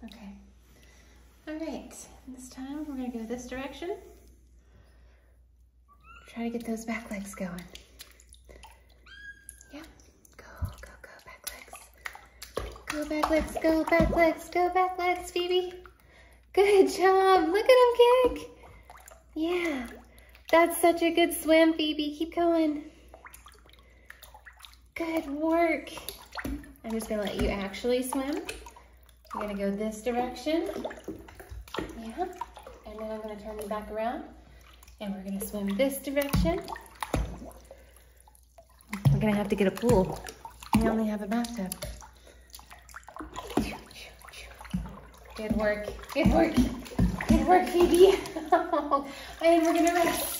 Okay. All right, this time we're gonna go this direction. Try to get those back legs going. Yeah, go, go, go, back legs. Go back legs, go back legs, go back legs, Phoebe. Good job, look at him kick. Yeah, that's such a good swim, Phoebe, keep going. Good work. I'm just gonna let you actually swim. You're gonna go this direction. Yeah, and then I'm gonna turn you back around and we're gonna swim this direction. We're gonna have to get a pool. We only have a bathtub. Good work, good work, good work, Phoebe. And we're gonna rest.